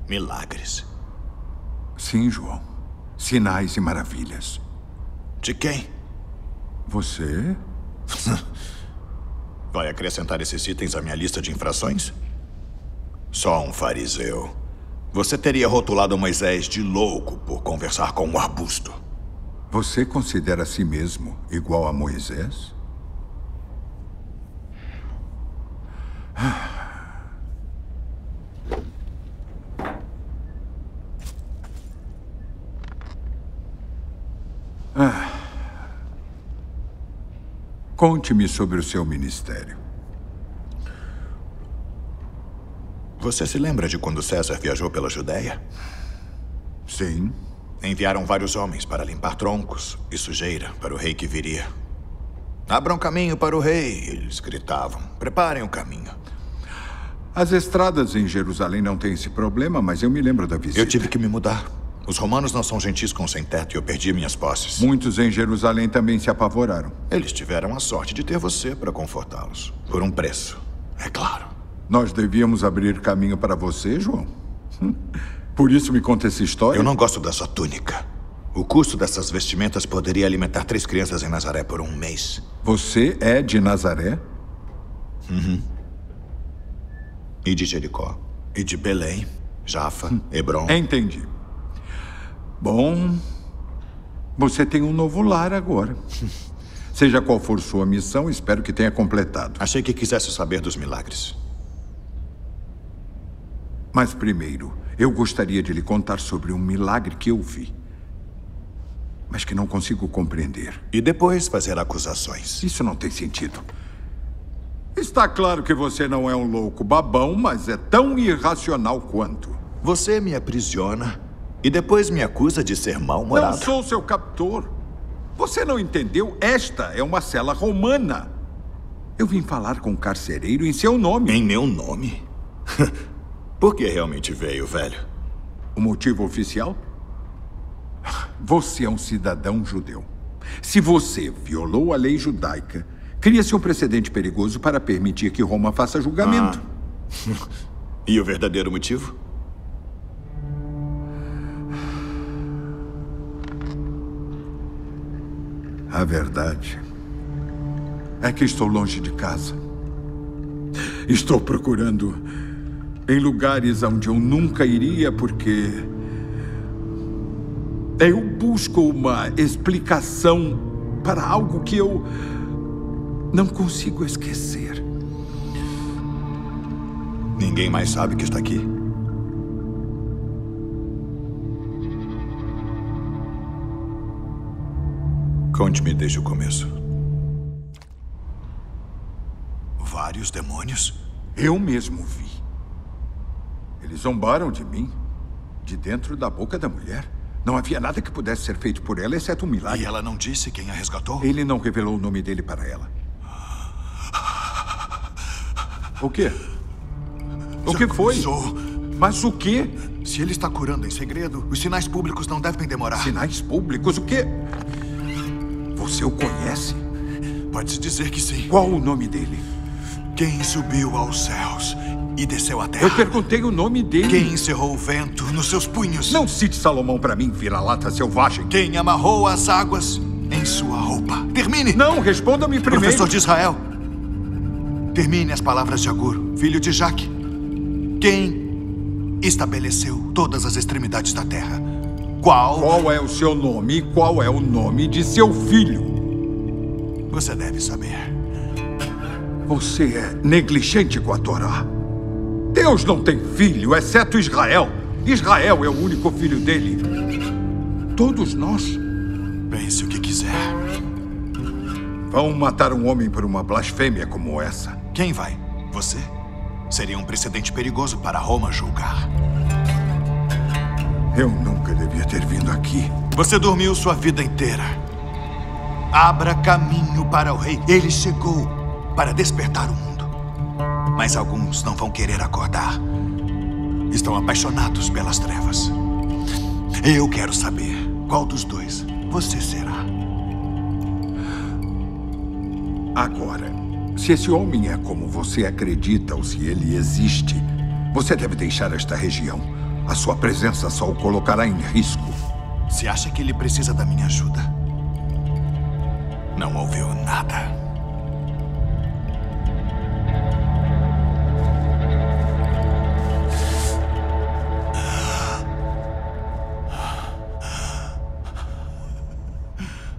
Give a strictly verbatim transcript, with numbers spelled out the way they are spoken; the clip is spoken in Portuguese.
Milagres. Sim, João. Sinais e maravilhas. De quem? Você? Vai acrescentar esses itens à minha lista de infrações? Só um fariseu. Você teria rotulado Moisés de louco por conversar com um arbusto. Você considera a si mesmo igual a Moisés? Ah. Conte-me sobre o seu ministério. Você se lembra de quando César viajou pela Judéia? Sim. Enviaram vários homens para limpar troncos e sujeira para o rei que viria. Abram caminho para o rei, eles gritavam. Preparem o caminho. As estradas em Jerusalém não têm esse problema, mas eu me lembro da visita. Eu tive que me mudar. Os romanos não são gentis com sem-teto e eu perdi minhas posses. Muitos em Jerusalém também se apavoraram. Eles tiveram a sorte de ter você para confortá-los. Por um preço, é claro. Nós devíamos abrir caminho para você, João? Por isso me conta essa história? Eu não gosto da sua túnica. O custo dessas vestimentas poderia alimentar três crianças em Nazaré por um mês. Você é de Nazaré? Uhum. E de Jericó. E de Belém, Jafa, Hebron. Entendi. Bom, você tem um novo lar agora. Seja qual for sua missão, espero que tenha completado. Achei que quisesse saber dos milagres. Mas primeiro, eu gostaria de lhe contar sobre um milagre que eu vi, mas que não consigo compreender. E depois fazer acusações. Isso não tem sentido. Está claro que você não é um louco babão, mas é tão irracional quanto. Você me aprisiona e depois me acusa de ser mal-humorado. Não sou seu captor. Você não entendeu? Esta é uma cela romana. Eu vim falar com o carcereiro em seu nome. Em meu nome? Por que realmente veio, velho? O motivo oficial? Você é um cidadão judeu. Se você violou a lei judaica, cria-se um precedente perigoso para permitir que Roma faça julgamento. Ah. E o verdadeiro motivo? A verdade é que estou longe de casa. Estou procurando em lugares onde eu nunca iria porque eu busco uma explicação para algo que eu não consigo esquecer. Ninguém mais sabe que está aqui? Conte-me desde o começo. Vários demônios? Eu mesmo vi. Eles zombaram de mim, de dentro da boca da mulher. Não havia nada que pudesse ser feito por ela, exceto um milagre. E ela não disse quem a resgatou? Ele não revelou o nome dele para ela. O quê? O Já que foi? começou. Mas o quê? Se ele está curando em segredo, os sinais públicos não devem demorar. Sinais públicos? O quê? Você o conhece? Pode-se dizer que sim. Qual o nome dele? Quem subiu aos céus e desceu à terra. Eu perguntei o nome dele. Quem encerrou o vento nos seus punhos. Não cite Salomão para mim, vira-lata selvagem. Quem amarrou as águas em sua roupa. Termine. Não, responda-me primeiro. Professor de Israel. Termine as palavras de Agur, filho de Jaque. Quem estabeleceu todas as extremidades da terra? Qual... Qual é o seu nome e qual é o nome de seu filho? Você deve saber. Você é negligente com a Torá. Deus não tem filho, exceto Israel. Israel é o único filho dele. Todos nós. Pense o que quiser. Vão matar um homem por uma blasfêmia como essa. Quem vai? Você? Seria um precedente perigoso para Roma julgar. Eu nunca devia ter vindo aqui. Você dormiu sua vida inteira. Abra caminho para o rei. Ele chegou para despertar o mundo. Mas alguns não vão querer acordar. Estão apaixonados pelas trevas. Eu quero saber qual dos dois você será. Agora, se esse homem é como você acredita ou se ele existe, você deve deixar esta região. A sua presença só o colocará em risco. Se acha que ele precisa da minha ajuda, não ouviu nada.